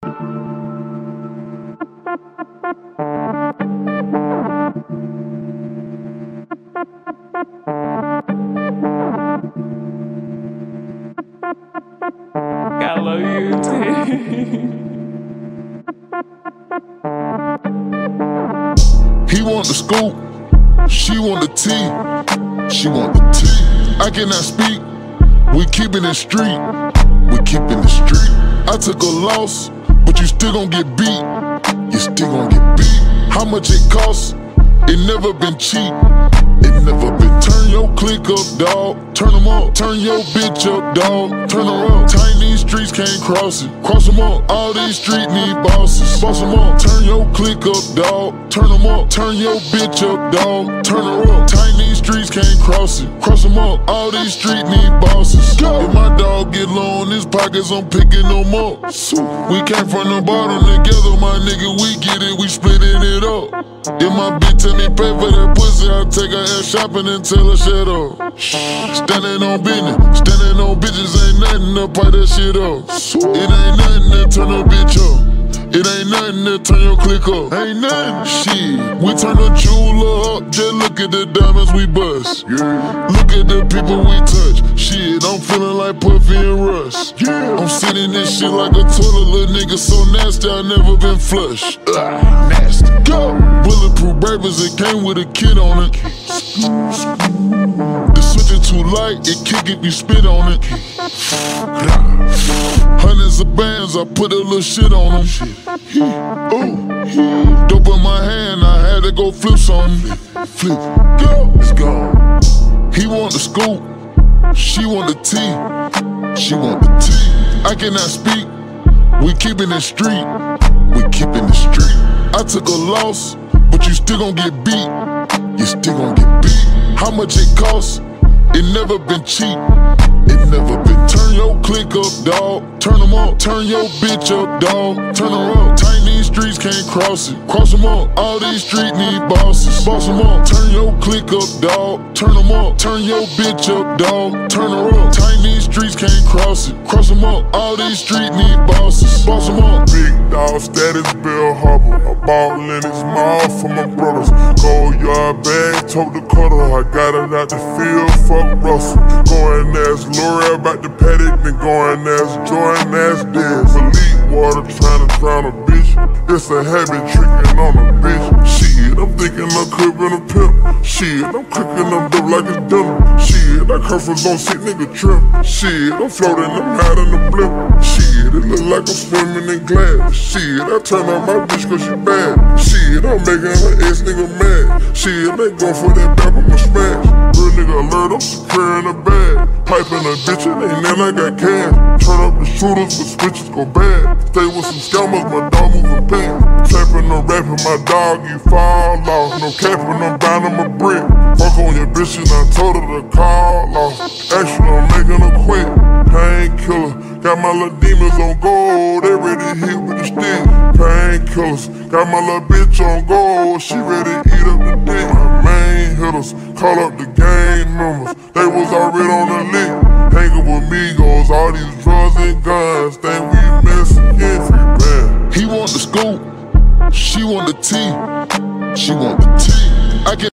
I love you too. He want the scoop, she want the tea. She want the tea. I cannot speak, we keepin' it street. We keepin' it street. I took a loss, but you still gon' get beat. You still gon' get beat. How much it costs? It never been cheap. It never been. Turn your click up, dawg. Turn them up. Turn your bitch up, dawg. Turn her up. Tiny streets can't cross it. Cross them up. All these streets need bosses. Boss them up. Turn your click up, dawg. Turn them up. Turn your bitch up, dawg. Turn her up. Tiny streets can't cross it. Cross them up. All these streets need bosses. Go. If my dog get low in his pockets, I'm picking them up. We came from the bottom together, my nigga. We get it. We splitting it up. If my bitch tell me pay for that pussy, I'll take her ass shopping and tell her shut up. Standing on business, standing on bitches ain't nothing to pipe that shit up. It ain't nothing to turn a bitch up. It ain't nothing to turn your click up. Ain't nothing. Shit, we turn the jeweler up. Just look at the diamonds we bust. Yeah. Look at the people we touch. Shit, I'm feeling like Puffy and Russ. Yeah. I'm sitting this shit like a toilet, little nigga so nasty I never been flushed. Nasty. Go. Bulletproof babies, it came with a kid on it. The switch is too light, it kick if you spit on it. Hundreds of bands, I put a little shit on them. Ooh, dope in my hand, I had to go flip on him. Flip, go, let's go. He want the scoop, she want the tea. She want the tea. I cannot speak, we keepin' it street. We keepin' it street. I took a loss, but you still gon' get beat. You still gon' get beat. How much it costs? It never been cheap. It never been. Turn your click up, dawg. Turn them up. Turn your bitch up, dawg. Turn her up. Tiny streets can't cross it. Cross them up. All these streets need bosses. Boss them up. Turn your click up, dawg. Turn them up. Turn your bitch up, dawg. Turn her up. Tiny streets can't cross it. Cross them up. All these streets need bosses. Boss them up. Big dog status, Bill Harbor. I ball in his mouth for my brothers. Gold yard bag, tote the cutter. I got it out the field, fuck Russell. Going as L'Oreal about the paddock, then going as Jordan as Dez. Elite water trying to drown a bitch. It's a habit tricking on a bitch. Shit, I'm thinking I'm cribbing a pimp. Shit, I'm cooking them dope like it's dinner. Shit, that curfew's on sick nigga trim. Shit, I'm floating them out in the blimp. Shit, it look like I'm swimming in glass. Shit, I turn on my bitch cause she bad. Shit, I'm making her ex nigga mad. Shit, they go for that back, I'ma smash. Real nigga alert, I'm securing the bag. Piping a bitch, it ain't then I got cash. Turn up the shooters, but switches go bad. Stay with some scammers, my dog moving pants. Trapping and rapping, my dog, you fall off. No capping, I'm bound him a brick. Fuck on your bitch, and I told her to call off. Actually, I'm making her quit. Painkiller, got my little demons on gold. They ready to hit with the stick. Painkillers, got my little bitch on gold. She ready to eat up the dick. My main hitters, call up the gang members. They was already on the lick. Hanging with Migos, all these drugs and guns. Think we Mexican, free band. He want the scoop, she want the tea. She want the tea. I can